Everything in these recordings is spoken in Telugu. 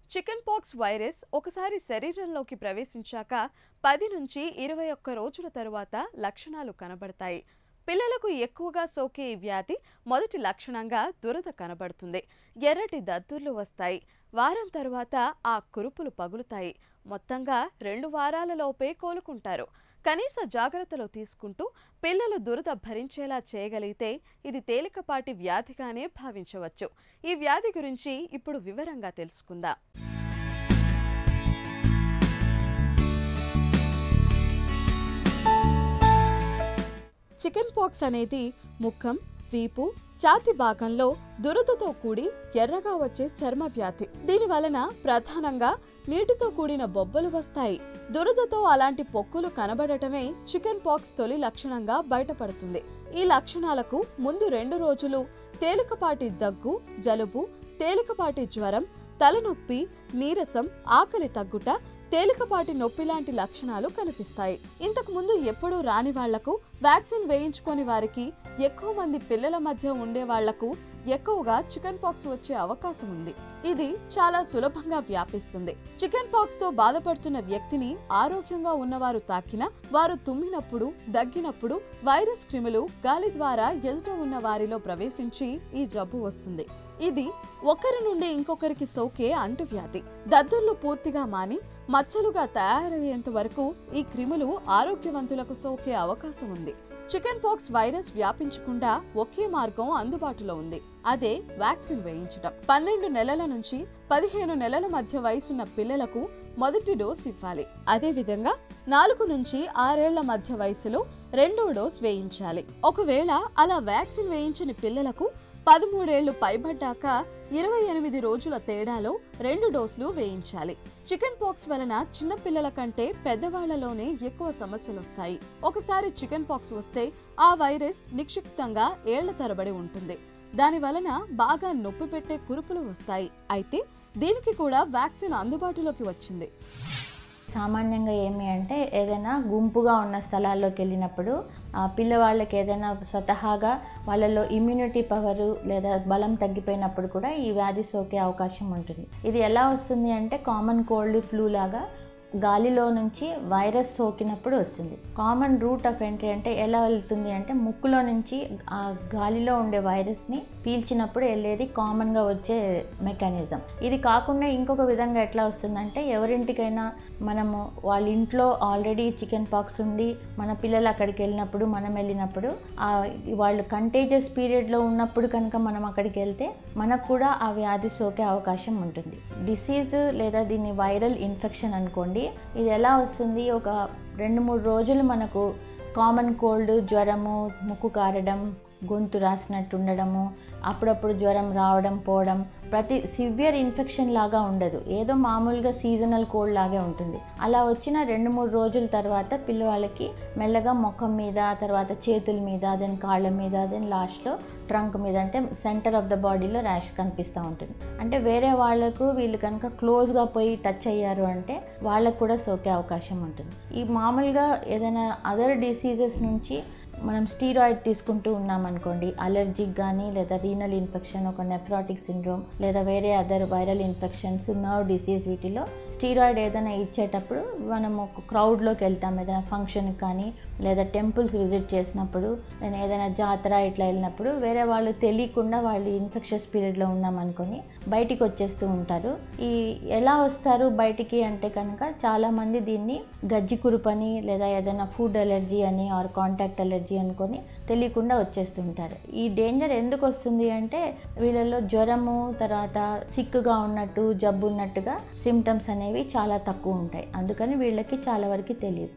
చికెన్ పాక్స్ వైరస్ ఒకసారి శరీరంలోకి ప్రవేశించాక 10 నుంచి 21 రోజుల తరువాత లక్షణాలు కనబడతాయి. పిల్లలకు ఎక్కువగా సోకే ఈ వ్యాధి మొదటి లక్షణంగా దురద కనబడుతుంది. ఎర్రటి దద్దుర్లు వస్తాయి. వారం తరువాత ఆ కురుపులు పగులుతాయి. మొత్తంగా 2 వారాలలోపే కోలుకుంటారు. కనీస జాగ్రత్తలు తీసుకుంటూ పిల్లలు దురద భరించేలా చేయగలిగితే ఇది తేలికపాటి వ్యాధిగానే భావించవచ్చు. ఈ వ్యాధి గురించి ఇప్పుడు వివరంగా తెలుసుకుందాం. చికెన్ పాక్స్ అనేది ముఖం, వీపు, ఛాతీ భాగంలో దురదతో కూడి ఎర్రగా వచ్చే చర్మ వ్యాధి. దీని వలన ప్రధానంగా నీటితో కూడిన బొబ్బలు వస్తాయి. దురదతో అలాంటి పొక్కులు కనబడటమే చికెన్ పాక్స్ తొలి లక్షణంగా బయటపడుతుంది. ఈ లక్షణాలకు ముందు 2 రోజులు తేలికపాటి దగ్గు, జలుబు, తేలికపాటి జ్వరం, తలనొప్పి, నీరసం, ఆకలి తగ్గుట, తేలికపాటి నొప్పి లాంటి లక్షణాలు కనిపిస్తాయి. ఇంతకు ముందు ఎప్పుడూ రాని వాళ్లకు, వ్యాక్సిన్ వేయించుకోని వారికి, ఎక్కువ మంది పిల్లల మధ్య ఉండే వాళ్లకు ఎక్కువగా చికెన్ పాక్స్ వచ్చే అవకాశం ఉంది. ఇది చాలా సులభంగా వ్యాపిస్తుంది. చికెన్ పాక్స్ తో బాధపడుతున్న వ్యక్తిని ఆరోగ్యంగా ఉన్నవారు తాకినా, వారు తుమ్మినప్పుడు, దగ్గినప్పుడు వైరస్ క్రిములు గాలి ద్వారా ఎదుట ఉన్న వారిలో ప్రవేశించి ఈ జబ్బు వస్తుంది. ఇది ఒకరి నుండి ఇంకొకరికి సోకే అంటువ్యాధి. దద్దుర్లు పూర్తిగా మాని మచ్చలుగా తయారయ్యేంత వరకు ఈ క్రిములు ఆరోగ్యవంతులకు సోకే అవకాశం ఉంది. చికెన్ పాక్స్ వైరస్ వ్యాపించకుండా ఒకే మార్గం అందుబాటులో ఉంది. అదే వ్యాక్సిన్ వేయించడం. 12 నెలల నుంచి 15 నెలల మధ్య వయసున్న పిల్లలకు మొదటి డోస్ ఇవ్వాలి. అదే విధంగా 4 నుంచి 6 ఏళ్ల మధ్య వయసులో 2వ డోస్ వేయించాలి. ఒకవేళ అలా వ్యాక్సిన్ వేయించని పిల్లలకు 13 ఏళ్లు పైబడ్డాక 28 రోజుల తేడాలో 2 డోసులు వేయించాలి. చికెన్ పాక్స్ వలన చిన్న పిల్లల కంటే పెద్దవాళ్లలోనే ఎక్కువ సమస్యలు వస్తాయి. ఒకసారి చికెన్ పాక్స్ వస్తే ఆ వైరస్ నిక్షిప్తంగా ఏళ్ల తరబడి ఉంటుంది. దాని వలన బాగా నొప్పి పెట్టే కురుపులు వస్తాయి. అయితే దీనికి కూడా వ్యాక్సిన్ అందుబాటులోకి వచ్చింది. సామాన్యంగా ఏమి అంటే ఏదైనా గుంపుగా ఉన్న స్థలాల్లోకి వెళ్ళినప్పుడు పిల్లవాళ్ళకి ఏదైనా స్వతహాగా వాళ్ళలో ఇమ్యూనిటీ పవరు లేదా బలం తగ్గిపోయినప్పుడు కూడా ఈ వ్యాధి సోకే అవకాశం ఉంటుంది. ఇది ఎలా వస్తుంది అంటే కామన్ కోల్డ్, ఫ్లూ లాగా గాలిలో నుంచి వైరస్ సోకినప్పుడు వస్తుంది. కామన్ రూట్ ఆఫ్ ఎంట్రీ అంటే ఎలా వెళ్తుంది అంటే ముక్కులో నుంచి ఆ గాలిలో ఉండే వైరస్ని పీల్చినప్పుడు వెళ్ళేది కామన్గా వచ్చే మెకానిజం. ఇది కాకుండా ఇంకొక విధంగా ఎట్లా వస్తుందంటే ఎవరింటికైనా మనము వాళ్ళ ఇంట్లో ఆల్రెడీ చికెన్ పాక్స్ ఉండి మన పిల్లలు అక్కడికి వెళ్ళినప్పుడు, మనం వెళ్ళినప్పుడు వాళ్ళు కంటేజియస్ పీరియడ్లో ఉన్నప్పుడు కనుక మనం అక్కడికి వెళ్తే మనకు కూడా ఆ వ్యాధి సోకే అవకాశం ఉంటుంది. డిసీజ్ లేదా దీన్ని వైరల్ ఇన్ఫెక్షన్ అనుకోండి. ఇది ఎలా వస్తుంది, ఒక 2-3 రోజులు మనకు కామన్ కోల్డ్, జ్వరము, ముక్కు కారడం, గొంతు రాసినట్టు ఉండడము, అప్పుడప్పుడు జ్వరం రావడం పోవడం, ప్రతి సివియర్ ఇన్ఫెక్షన్ లాగా ఉండదు, ఏదో మామూలుగా సీజనల్ కోల్డ్ లాగే ఉంటుంది. అలా వచ్చిన 2-3 రోజుల తర్వాత పిల్లవాళ్ళకి మెల్లగా ముఖం మీద, తర్వాత చేతుల మీద, దెన్ కాళ్ళ మీద, దెన్ లాస్ట్లో ట్రంక్ మీద, అంటే సెంటర్ ఆఫ్ ద బాడీలో ర్యాష్ కనిపిస్తూ ఉంటుంది. అంటే వేరే వాళ్ళకు వీళ్ళు కనుక క్లోజ్గా పోయి టచ్ అయ్యారు అంటే వాళ్ళకు కూడా సోకే అవకాశం ఉంటుంది. ఈ మామూలుగా ఏదైనా అదర్ డిసీజెస్ నుంచి మనం స్టీరాయిడ్ తీసుకుంటూ ఉన్నామనుకోండి, అలర్జిక్ కానీ లేదా రీనల్ ఇన్ఫెక్షన్, ఒక నెఫ్రాటిక్ సిండ్రోమ్ లేదా వేరే other viral infections, nerve disease, వీటిలో స్టీరాయిడ్ ఏదైనా ఇచ్చేటప్పుడు మనం ఒక క్రౌడ్లోకి వెళ్తాం, ఏదైనా ఫంక్షన్కి కానీ లేదా టెంపుల్స్ విజిట్ చేసినప్పుడు, నేను ఏదైనా జాతర ఇట్లా వెళ్ళినప్పుడు వేరే వాళ్ళు తెలియకుండా వాళ్ళు ఇన్ఫెక్షస్ పీరియడ్లో ఉన్నామనుకొని బయటికి వచ్చేస్తూ ఉంటారు. ఈ ఎలా వస్తారు బయటికి అంటే కనుక చాలామంది దీన్ని గజ్జి కురుపని లేదా ఏదైనా ఫుడ్ అలర్జీ అని ఆర్ కాంటాక్ట్ అలర్జీ అనుకొని తెలియకుండా వచ్చేస్తుంటారు. ఈ డేంజర్ ఎందుకు వస్తుంది అంటే వీళ్ళలో జ్వరము, తర్వాత సిక్గా ఉన్నట్టు, జబ్బు ఉన్నట్టుగా సిమ్టమ్స్ అనేవి చాలా తక్కువ ఉంటాయి. అందుకని వీళ్ళకి చాలా వరకు తెలియదు.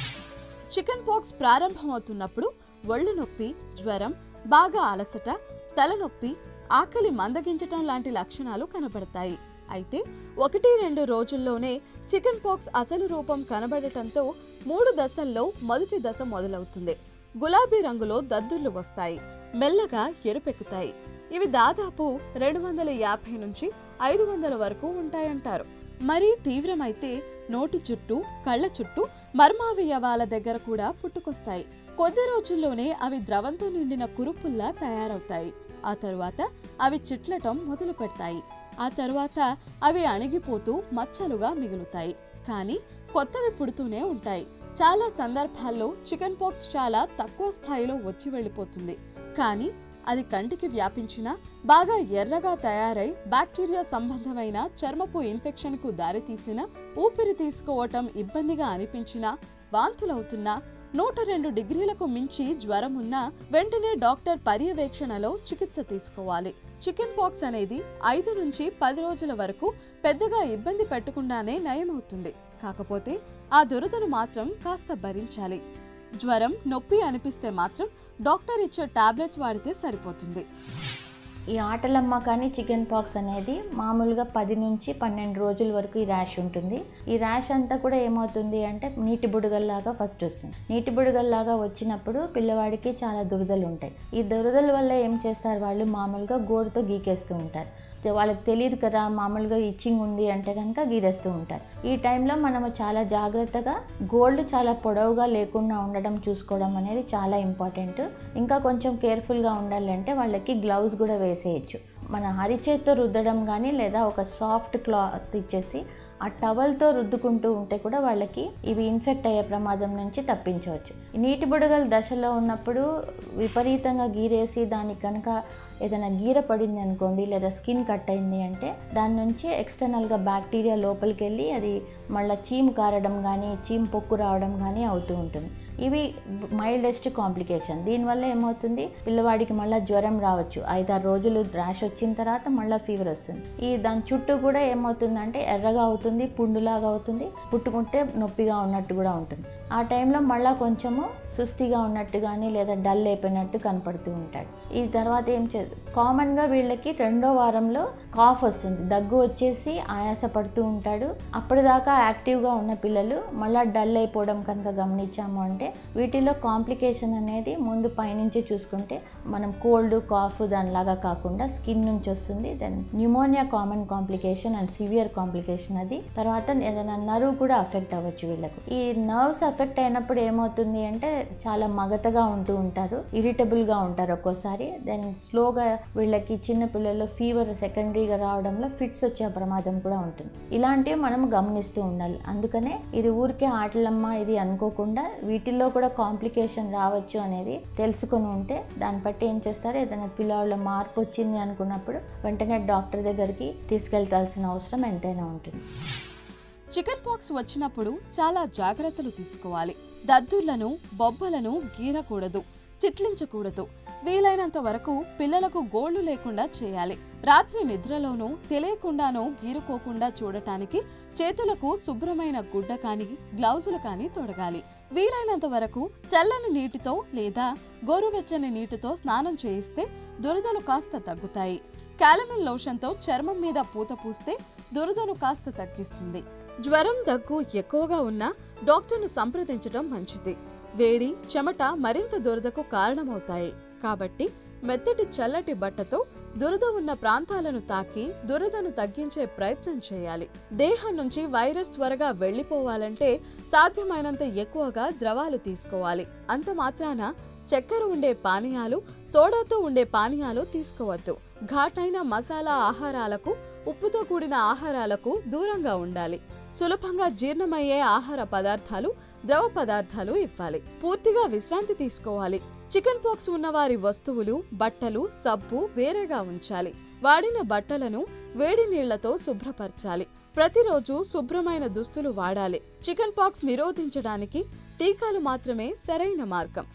చికెన్ పాక్స్ ప్రారంభమవుతున్నప్పుడు ఒళ్ళు నొప్పి, జ్వరం, బాగా అలసట, తలనొప్పి, ఆకలి మందగించటం లాంటి లక్షణాలు కనబడతాయి. అయితే 1-2 రోజుల్లోనే చికెన్ పాక్స్ అసలు రూపం కనబడటంతో 3 దశల్లో మొదటి దశ మొదలవుతుంది. గులాబీ రంగులో దద్దుర్లు వస్తాయి. మెల్లగా ఎరుపెక్కుతాయి. ఇవి దాదాపు 250 నుంచి 500 వరకు ఉంటాయంటారు. మరీ తీవ్రమైతే నోటి చుట్టూ, కళ్ళ చుట్టూ, మర్మావయవాల దగ్గర కూడా పుట్టుకొస్తాయి. కొద్ది రోజుల్లోనే అవి ద్రవంతో నిండిన కురుపుల్లా తయారవుతాయి. ఆ తరువాత అవి చిట్లటం మొదలు పెడతాయి. ఆ తరువాత అవి అణిగిపోతూ మచ్చలుగా మిగులుతాయి, కానీ కొత్తవి పుడుతూనే ఉంటాయి. చాలా సందర్భాల్లో చికెన్ పాక్స్ చాలా తక్కువ స్థాయిలో వచ్చి వెళ్ళిపోతుంది, కానీ అది కంటికి వ్యాపించినా, బాగా ఎర్రగా తయారై బ్యాక్టీరియా సంబంధమైన చర్మపు ఇన్ఫెక్షన్కు దారితీసినా, ఊపిరి తీసుకోవటం ఇబ్బందిగా అనిపించినా, వాంతులవుతున్నా, 102 డిగ్రీలకు మించి జ్వరం ఉన్నా వెంటనే డాక్టర్ పర్యవేక్షణలో చికిత్స తీసుకోవాలి. చికెన్ పాక్స్ అనేది 5 నుంచి 10 రోజుల వరకు పెద్దగా ఇబ్బంది పెట్టకుండానే నయమవుతుంది. కాకపోతే ఆ దురదను మాత్రం కాస్త భరించాలి. జ్వరం, నొప్పి అనిపిస్తే మాత్రం డాక్టర్ ఇచ్చే టాబ్లెట్స్ వాడితే సరిపోతుంది. ఈ ఆటలమ్మ కానీ చికెన్ పాక్స్ అనేది మామూలుగా 10 నుంచి 12 రోజుల వరకు ఈ ర్యాష్ ఉంటుంది. ఈ ర్యాష్ అంతా కూడా ఏమవుతుంది అంటే నీటి బుడగల్లాగా ఫస్ట్ వస్తుంది. నీటి బుడగల్లాగా వచ్చినప్పుడు పిల్లవాడికి చాలా దురదలు ఉంటాయి. ఈ దురదల వల్ల ఏం చేస్తారు, వాళ్ళు మామూలుగా గోరుతో గీకేస్తూ ఉంటారు. వాళ్ళకి తెలియదు కదా, మామూలుగా ఇచ్చింగ్ ఉంది అంటే కనుక గీరేస్తూ ఉంటారు. ఈ టైంలో మనము చాలా జాగ్రత్తగా గోల్డ్ చాలా పొడవుగా లేకుండా ఉండడం చూసుకోవడం అనేది చాలా ఇంపార్టెంట్. ఇంకా కొంచెం కేర్ఫుల్గా ఉండాలంటే వాళ్ళకి గ్లౌజ్ కూడా వేసేయచ్చు. మన అరిచేత్తో రుద్దడం కానీ లేదా ఒక సాఫ్ట్ క్లాత్ ఇచ్చేసి ఆ టవల్తో రుద్దుకుంటూ ఉంటే కూడా వాళ్ళకి ఇవి ఇన్ఫెక్ట్ అయ్యే ప్రమాదం నుంచి తప్పించవచ్చు. నీటి బుడగల దశలో ఉన్నప్పుడు విపరీతంగా గీరేసి దానికి కనుక ఏదైనా గీర పడింది అనుకోండి, లేదా స్కిన్ కట్ అయింది అంటే దాని నుంచి ఎక్స్టర్నల్గా బ్యాక్టీరియా లోపలికి వెళ్ళి అది మళ్ళీ చీము కారడం కానీ చీము పొక్కు రావడం కానీ అవుతూ ఉంటుంది. ఇవి మైల్డెస్ట్ కాంప్లికేషన్. దీనివల్ల ఏమవుతుంది, పిల్లవాడికి మళ్ళీ జ్వరం రావచ్చు. 5-6 రోజులు ర్యాష్ వచ్చిన తర్వాత మళ్ళీ ఫీవర్ వస్తుంది. దాని చుట్టూ కూడా ఏమవుతుందంటే ఎర్రగా అవుతుంది, పుండులాగా అవుతుంది, పుట్టుకుంటే నొప్పిగా ఉన్నట్టు కూడా ఉంటుంది. ఆ టైంలో మళ్ళీ కొంచెము సుస్థిగా ఉన్నట్టు కానీ లేదా డల్ అయిపోయినట్టు కనపడుతూ ఉంటాడు. ఈ తర్వాత ఏం కామన్గా వీళ్ళకి 2వ వారంలో కాఫ్ వస్తుంది, దగ్గు వచ్చేసి ఆయాస పడుతూ ఉంటాడు. అప్పటిదాకా యాక్టివ్గా ఉన్న పిల్లలు మళ్ళీ డల్ అయిపోవడం కనుక గమనించాము అంటే వీటిలో కాంప్లికేషన్ అనేది ముందు పైనుంచి చూసుకుంటే మనం కోల్డ్, కాఫ్ దానిలాగా కాకుండా స్కిన్ నుంచి వస్తుంది. Then pneumonia common complication and severe complication అది. తర్వాత ఏదైనా నర్వ్ కూడా అఫెక్ట్ అవ్వచ్చు వీళ్ళకు. ఈ నర్వ్స్ అఫెక్ట్ అయినప్పుడు ఏమవుతుంది అంటే చాలా మగతగా ఉంటూ ఉంటారు, ఇరిటబుల్గా ఉంటారు ఒక్కోసారి. దెన్ స్లోగా వీళ్ళకి చిన్న పిల్లల్లో ఫీవర్ సెకండరీగా రావడంలో ఫిట్స్ వచ్చే ప్రమాదం కూడా ఉంటుంది. ఇలాంటివి మనం గమనిస్తూ ఉండాలి. అందుకనే ఇది ఊరికే ఆటలమ్మ ఇది అనుకోకుండా వీటిల్లో కూడా కాంప్లికేషన్ రావచ్చు అనేది తెలుసుకుని ఉంటే దాన్ని బట్టి ఏం చేస్తారు, ఏదైనా పిల్లల మార్పు వచ్చింది అనుకున్నప్పుడు వెంటనే డాక్టర్ దగ్గరికి తీసుకెళ్తాల్సిన అవసరం ఎంతైనా ఉంటుంది. చికెన్ పాక్స్ వచ్చినప్పుడు చాలా జాగ్రత్తలు తీసుకోవాలి. దద్దుర్లను, బొబ్బలను గీరకూడదు, చిట్లించకూడదు. వీలైనంత వరకు పిల్లలకు గోళ్లు లేకుండా చేయాలి. రాత్రి నిద్రలోనూ తెలియకుండానూ గీరుకోకుండా చూడటానికి చేతులకు శుభ్రమైన గుడ్డ కానీ గ్లౌజులు కానీ తొడగాలి. వీలైనంత వరకు చల్లని నీటితో లేదా గోరువెచ్చని నీటితో స్నానం చేయిస్తే దురదలు కాస్త తగ్గుతాయి. క్యాలమిన్ లోషన్తో చర్మం మీద పూత పూస్తే దురదను కాస్త తగ్గిస్తుంది. జ్వరం, దగ్గు ఎక్కువగా ఉన్నా డాక్టర్ను సంప్రదించడం మంచిది. వేడి, చెమట మరింత దురదకు కారణమవుతాయి. కాబట్టి మెత్తటి చల్లటి బట్టతో దురద ఉన్న ప్రాంతాలను తాకి దురదను తగ్గించే ప్రయత్నం చేయాలి. దేహం నుంచి వైరస్ త్వరగా వెళ్లిపోవాలంటే సాధ్యమైనంత ఎక్కువగా ద్రవాలు తీసుకోవాలి. అంత మాత్రాన చక్కెర ఉండే పానీయాలు, సోడాతో ఉండే పానీయాలు తీసుకోవద్దు. ఘాటైన మసాలా ఆహారాలకు, ఉప్పుతో కూడిన ఆహారాలకు దూరంగా ఉండాలి. సులభంగా జీర్ణమయ్యే ఆహార పదార్థాలు, ద్రవ పదార్థాలు ఇవ్వాలి. పూర్తిగా విశ్రాంతి తీసుకోవాలి. చికెన్ పాక్స్ ఉన్నవారి వస్తువులు, బట్టలు, సబ్బు వేరేగా ఉంచాలి. వాడిన బట్టలను వేడి నీళ్లతో శుభ్రపరచాలి. ప్రతిరోజు శుభ్రమైన దుస్తులు వాడాలి. చికెన్ పాక్స్ నిరోధించడానికి టీకాలు మాత్రమే సరైన మార్గం.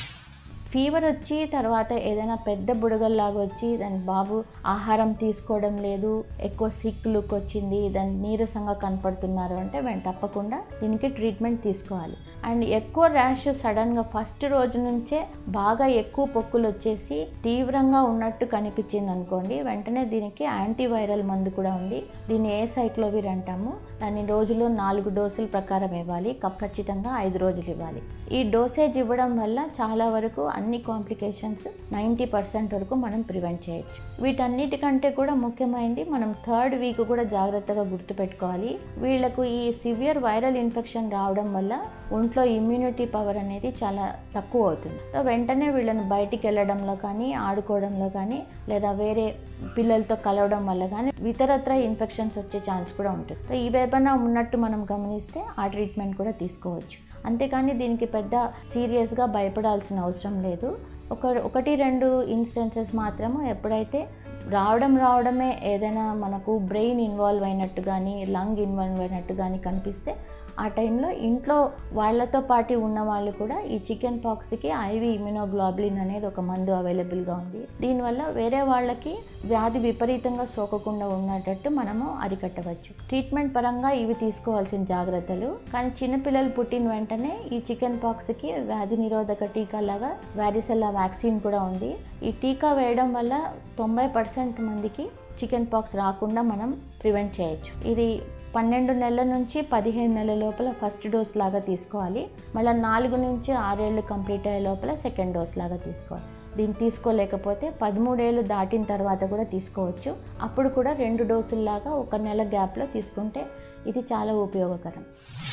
ఫీవర్ వచ్చి తర్వాత ఏదైనా పెద్ద బుడగల్లాగా వచ్చి దాని బాబు ఆహారం తీసుకోవడం లేదు, ఎక్కువ సిక్ లుక్ వచ్చింది, దాని నీరసంగా కనపడుతున్నారు అంటే తప్పకుండా దీనికి ట్రీట్మెంట్ తీసుకోవాలి. అండ్ ఎక్కువ ర్యాష్ సడన్గా ఫస్ట్ రోజు నుంచే బాగా ఎక్కువ పొక్కులు వచ్చేసి తీవ్రంగా ఉన్నట్టు కనిపించింది అనుకోండి, వెంటనే దీనికి యాంటీవైరల్ మందు కూడా ఉంది. దీన్ని ఏసైక్లోవిర్ అంటాము. దాన్ని రోజులో 4 డోసుల ప్రకారం ఇవ్వాలి. ఖచ్చితంగా 5 రోజులు ఇవ్వాలి. ఈ డోసేజ్ ఇవ్వడం వల్ల చాలా వరకు అన్ని కాంప్లికేషన్స్ 90% వరకు మనం ప్రివెంట్ చేయొచ్చు. వీటన్నిటికంటే కూడా ముఖ్యమైనది మనం 3rd వీక్ కూడా జాగ్రత్తగా గుర్తుపెట్టుకోవాలి. వీళ్ళకు ఈ సివియర్ వైరల్ ఇన్ఫెక్షన్ రావడం వల్ల ఒంట్లో ఇమ్యూనిటీ పవర్ అనేది చాలా తక్కువ అవుతుంది. సో వెంటనే వీళ్ళని బయటికి వెళ్ళడంలో కానీ, ఆడుకోవడంలో కానీ, లేదా వేరే పిల్లలతో కలవడం వల్ల కానీ ఇతరత్ర ఇన్ఫెక్షన్స్ వచ్చే ఛాన్స్ కూడా ఉంటుంది. సో ఇవేమైనా ఉన్నట్టు మనం గమనిస్తే ఆ ట్రీట్మెంట్ కూడా తీసుకోవచ్చు. అంతేకాని దీనికి పెద్ద సీరియస్గా భయపడాల్సిన అవసరం లేదు. 1-2 ఇన్స్టెన్సెస్ మాత్రము ఎప్పుడైతే రావడమే ఏదైనా మనకు బ్రెయిన్ ఇన్వాల్వ్ అయినట్టు కానీ, లంగ్ ఇన్వాల్వ్ అయినట్టు కానీ కనిపిస్తే ఆ టైంలో ఇంట్లో వాళ్ళతో పాటు ఉన్న వాళ్ళు కూడా ఈ చికెన్ పాక్స్కి IV ఇమ్యునోగ్లోబులిన్ అనేది ఒక మందు అవైలబుల్గా ఉంది. దీనివల్ల వేరే వాళ్ళకి వ్యాధి విపరీతంగా సోకకుండా ఉన్నట్టు మనము అరికట్టవచ్చు. ట్రీట్మెంట్ పరంగా ఇవి తీసుకోవాల్సిన జాగ్రత్తలు. కానీ చిన్నపిల్లలు పుట్టిన వెంటనే ఈ చికెన్ పాక్స్కి వ్యాధి నిరోధక టీకా లాగా వారిసెల్లా వ్యాక్సిన్ కూడా ఉంది. ఈ టీకా వేయడం వల్ల 90% మందికి చికెన్ పాక్స్ రాకుండా మనం ప్రివెంట్ చేయొచ్చు. ఇది 12 నెలల నుంచి 15 నెలల లోపల ఫస్ట్ డోస్ లాగా తీసుకోవాలి. మళ్ళీ 4 నుంచి 6 ఏళ్ళు కంప్లీట్ అయ్యే లోపల సెకండ్ డోస్ లాగా తీసుకోవాలి. దీన్ని తీసుకోలేకపోతే 13 ఏళ్ళు దాటిన తర్వాత కూడా తీసుకోవచ్చు. అప్పుడు కూడా 2 డోసుల్లాగా 1 నెల గ్యాప్లో తీసుకుంటే ఇది చాలా ఉపయోగకరం.